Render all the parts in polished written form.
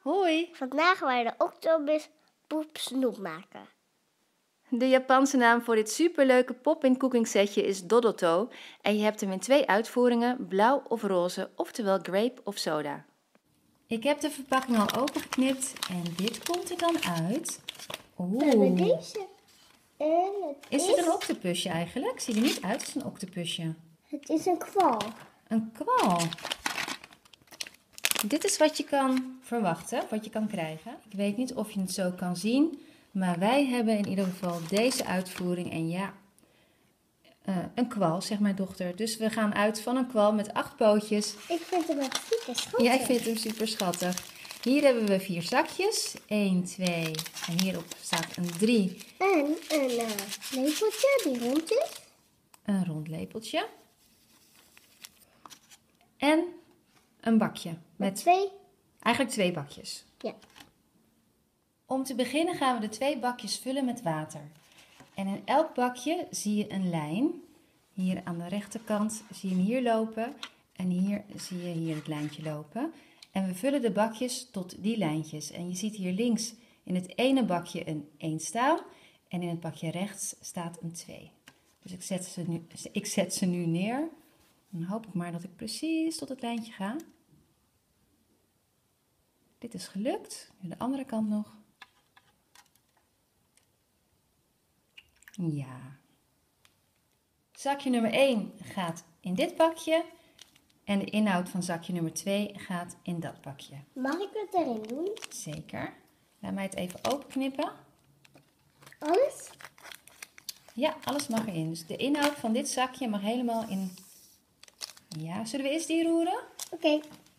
Hoi! Vandaag gaan wij de octopus poep snoep maken. De Japanse naam voor dit superleuke pop-in cooking setje is Dodoto en je hebt hem in 2 uitvoeringen, blauw of roze, oftewel grape of soda. Ik heb de verpakking al opengeknipt en dit komt er dan uit. We hebben deze. En Is dit een octopusje eigenlijk? Ziet er niet uit als een octopusje. het is een kwal. Een kwal. Dit is wat je kan verwachten, wat je kan krijgen. Ik weet niet of je het zo kan zien, maar wij hebben in ieder geval deze uitvoering. En ja, een kwal, zegt mijn dochter. Dus we gaan uit van een kwal met 8 pootjes. Ik vind hem echt super schattig. Jij vindt hem super schattig. Hier hebben we 4 zakjes. 1, 2 en hierop staat een 3. En een lepeltje die rond is. Een rond lepeltje. En een bakje. Met 2. eigenlijk 2 bakjes. Ja. Om te beginnen gaan we de 2 bakjes vullen met water. En in elk bakje zie je een lijn. Hier aan de rechterkant zie je hem hier lopen. En hier zie je hier het lijntje lopen. En we vullen de bakjes tot die lijntjes. En je ziet hier links in het ene bakje een 1 staal. En in het bakje rechts staat een 2. Dus ik zet ze nu neer. Dan hoop ik maar dat ik precies tot het lijntje ga. Dit is gelukt. Nu de andere kant nog. Ja. Zakje nummer 1 gaat in dit bakje. En de inhoud van zakje nummer 2 gaat in dat bakje. Mag ik het erin doen? Zeker. Laat mij het even openknippen. Alles? Ja, alles mag erin. Dus de inhoud van dit zakje mag helemaal in. Ja, zullen we eerst die roeren? Oké.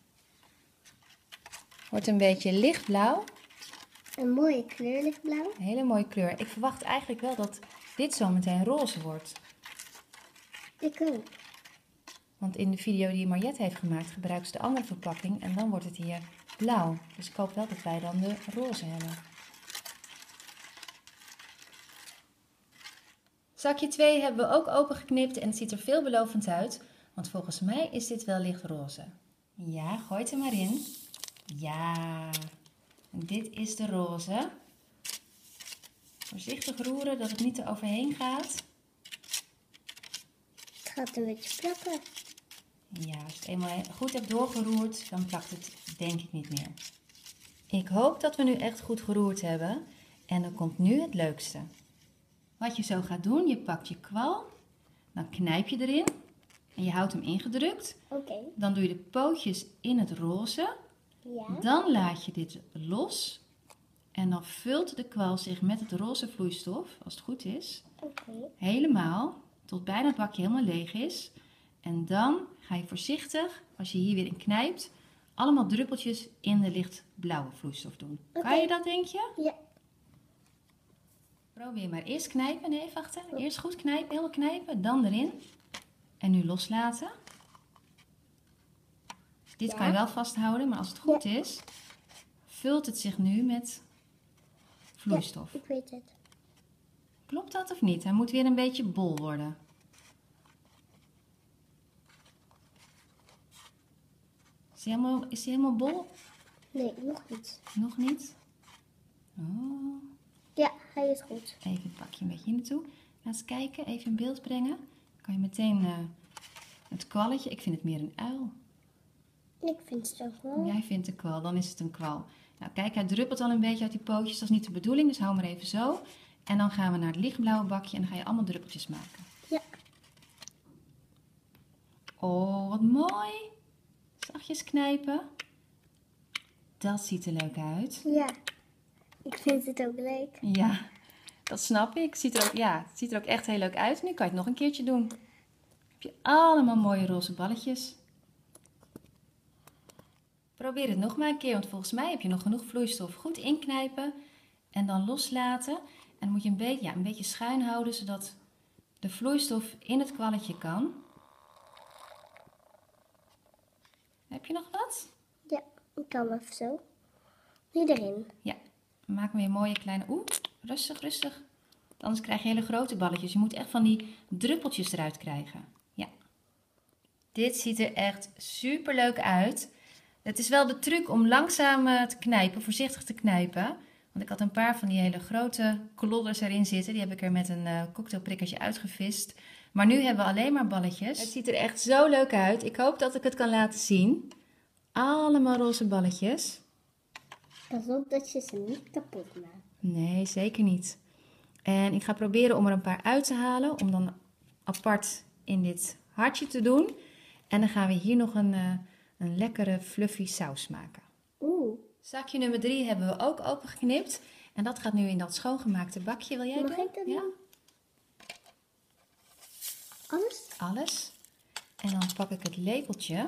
Wordt een beetje lichtblauw. Een mooie kleur, lichtblauw. Een hele mooie kleur. Ik verwacht eigenlijk wel dat dit zo meteen roze wordt. Ik ook. Want in de video die Mariette heeft gemaakt gebruikt ze de andere verpakking en dan wordt het hier blauw. Dus ik hoop wel dat wij dan de roze hebben. Zakje 2 hebben we ook opengeknipt en het ziet er veelbelovend uit. Want volgens mij is dit wel lichtroze. Ja, gooi het er maar in. Ja, en dit is de roze. Voorzichtig roeren dat het niet er overheen gaat. Het gaat een beetje plakken. Ja, als je het eenmaal goed hebt doorgeroerd, dan plakt het denk ik niet meer. Ik hoop dat we nu echt goed geroerd hebben. En dan komt nu het leukste. Wat je zo gaat doen, je pakt je kwal, dan knijp je erin en je houdt hem ingedrukt. Oké. Dan doe je de pootjes in het roze. Ja. Dan laat je dit los. En dan vult de kwal zich met het roze vloeistof, als het goed is, Oké. helemaal, tot bijna het bakje helemaal leeg is. En dan ga je voorzichtig, als je hier weer in knijpt, allemaal druppeltjes in de lichtblauwe vloeistof doen. Oké. Kan je dat, denk je? Ja. Probeer maar eerst knijpen. Nee, wachten. Eerst goed knijpen, helemaal knijpen, dan erin. En nu loslaten. Dit Ja. kan je wel vasthouden, maar als het goed is, vult het zich nu met vloeistof. Ja, ik weet het. Klopt dat of niet? Hij moet weer een beetje bol worden. Is hij helemaal bol? Nee, nog niet. Nog niet? Oh. Ja, hij is goed. Even het pakje een beetje hier naartoe. Laat eens kijken, even in beeld brengen. Kan je meteen het kwalletje. Ik vind het meer een uil. Ik vind het ook wel. Jij vindt een kwal, dan is het een kwal. Nou kijk, hij druppelt al een beetje uit die pootjes. Dat is niet de bedoeling, dus hou maar even zo. En dan gaan we naar het lichtblauwe bakje en dan ga je allemaal druppeltjes maken. Ja. Oh, wat mooi. Zachtjes knijpen. Dat ziet er leuk uit. Ja. Ik vind het ook leuk. Ja, dat snap ik. Het ziet er ook echt heel leuk uit. Nu kan je het nog een keertje doen. Dan heb je allemaal mooie roze balletjes. Probeer het nog maar een keer, want volgens mij heb je nog genoeg vloeistof. Goed inknijpen en dan loslaten. En dan moet je een beetje schuin houden, zodat de vloeistof in het kwalletje kan. Heb je nog wat? Ja, ik kan even zo. Nu erin. Ja, maak weer mooie kleine... Rustig, rustig. Anders krijg je hele grote balletjes. Je moet echt van die druppeltjes eruit krijgen. Ja. Dit ziet er echt super leuk uit. Het is wel de truc om langzaam te knijpen, voorzichtig te knijpen. Want ik had een paar van die hele grote klodders erin zitten. Die heb ik er met een cocktailprikkertje uitgevist. Maar nu hebben we alleen maar balletjes. Het ziet er echt zo leuk uit. Ik hoop dat ik het kan laten zien. Allemaal roze balletjes. Pas op dat je ze niet kapot maakt. Nee, zeker niet. En ik ga proberen om er een paar uit te halen. Om dan apart in dit hartje te doen. En dan gaan we hier nog een lekkere fluffy saus maken. Oeh. Zakje nummer 3 hebben we ook opengeknipt. En dat gaat nu in dat schoongemaakte bakje. Wil jij Mag doen? ik dat Ja? doen? Alles? Alles. En dan pak ik het lepeltje.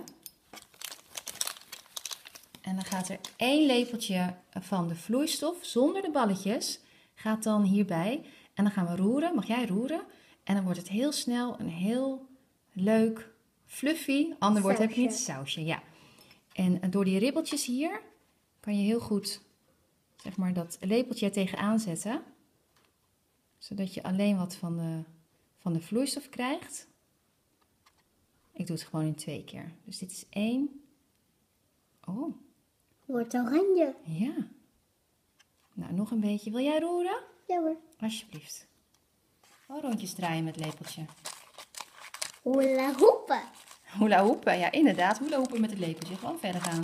En dan gaat er 1 lepeltje van de vloeistof, zonder de balletjes, gaat dan hierbij. En dan gaan we roeren. Mag jij roeren? En dan wordt het heel snel een heel leuk, fluffy, ander woord heb ik niet, sausje. Ja. En door die ribbeltjes hier kan je heel goed, zeg maar, dat lepeltje er tegenaan zetten. Zodat je alleen wat van de vloeistof krijgt. Ik doe het gewoon in 2 keer. Dus dit is 1. Oh. Wordt oranje. Ja. Nou, nog een beetje. Wil jij roeren? Ja hoor. Alsjeblieft. Oh, rondjes draaien met lepeltje. Hula hoepen. Hula hoepen, ja inderdaad. Hula hoepen met het lepeltje. Gewoon verder gaan.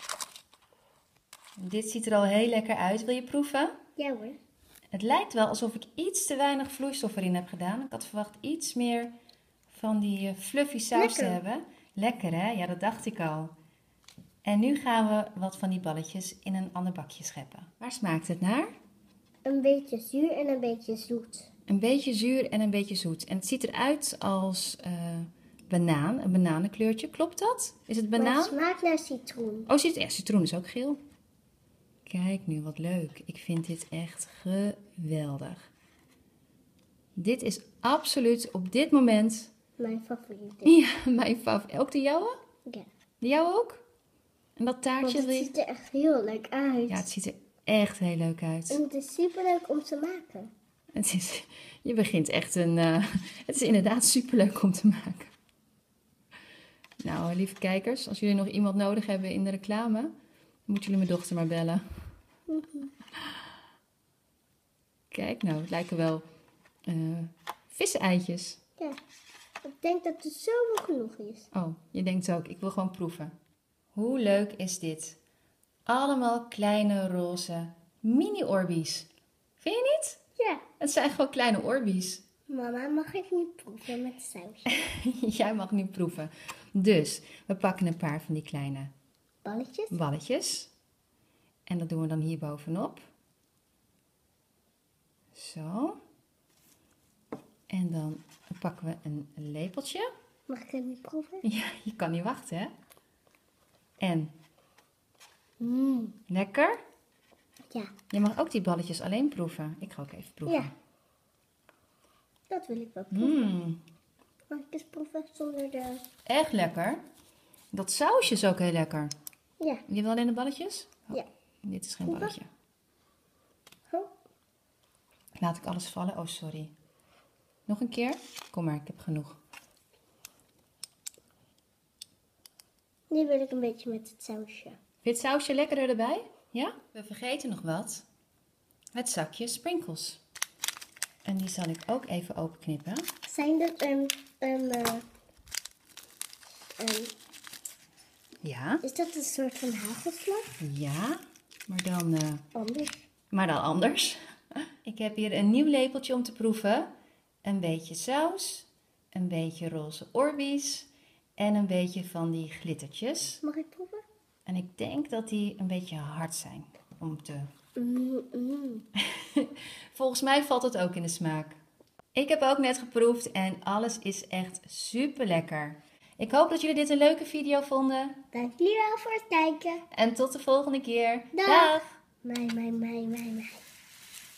Dit ziet er al heel lekker uit. Wil je proeven? Ja hoor. Het lijkt wel alsof ik iets te weinig vloeistof erin heb gedaan. Ik had verwacht iets meer van die fluffy saus te hebben. Lekker hè? Ja, dat dacht ik al. En nu gaan we wat van die balletjes in een ander bakje scheppen. Waar smaakt het naar? Een beetje zuur en een beetje zoet. Een beetje zuur en een beetje zoet. En het ziet eruit als banaan, een bananenkleurtje. Klopt dat? Is het Maar banaan? het smaakt naar citroen. Oh, ja, citroen is ook geel. Kijk nu, wat leuk. Ik vind dit echt geweldig. Dit is absoluut op dit moment... Mijn favoriet. Ja, mijn favoriet. Ook de jouwe? Ja. De jouwe ook? En dat Want taartje? het ziet er echt heel leuk uit. Ja, het ziet er echt heel leuk uit. En het is super leuk om te maken. Je begint echt het is inderdaad superleuk om te maken. Nou, lieve kijkers, als jullie nog iemand nodig hebben in de reclame, dan moeten jullie mijn dochter maar bellen. Kijk nou, het lijken wel viseneitjes. Ja. Ik denk dat het zoveel genoeg is. Oh, je denkt ook, ik wil gewoon proeven. Hoe leuk is dit? Allemaal kleine roze mini-orbies. Vind je niet? Ja. Het zijn gewoon kleine orbies. Mama, mag ik niet proeven met sausje? Jij mag nu proeven. Dus, we pakken een paar van die kleine Balletjes? balletjes. En dat doen we dan hier bovenop. Zo. En dan pakken we een lepeltje. Mag ik hem niet proeven? Ja, je kan niet wachten, hè? En Mm. lekker. Ja, Je mag ook die balletjes alleen proeven. Ik ga ook even proeven. Ja. Dat wil ik wel proeven. Mm, Mag ik eens proeven zonder de... echt lekker. Dat sausje is ook heel lekker. Ja. Je wil alleen de balletjes? Oh, Ja. dit is geen Proeven? balletje. Oh. Laat ik alles vallen? Oh, sorry. Nog een keer? Kom maar, ik heb genoeg. Nu wil ik een beetje met het sausje. Vind je het sausje lekkerder erbij? Ja? We vergeten nog wat. Het zakje sprinkles. En die zal ik ook even openknippen. Zijn dat Ja. is dat een soort van hagelslag? Ja. Anders. Maar dan anders. Ik heb hier een nieuw lepeltje om te proeven. Een beetje saus. Een beetje roze orbies. En een beetje van die glittertjes. Mag ik proeven? En ik denk dat die een beetje hard zijn om te... Volgens mij valt het ook in de smaak. Ik heb ook net geproefd en alles is echt super lekker. Ik hoop dat jullie dit een leuke video vonden. Dank jullie wel voor het kijken. En tot de volgende keer. Dag. Dag. Mij.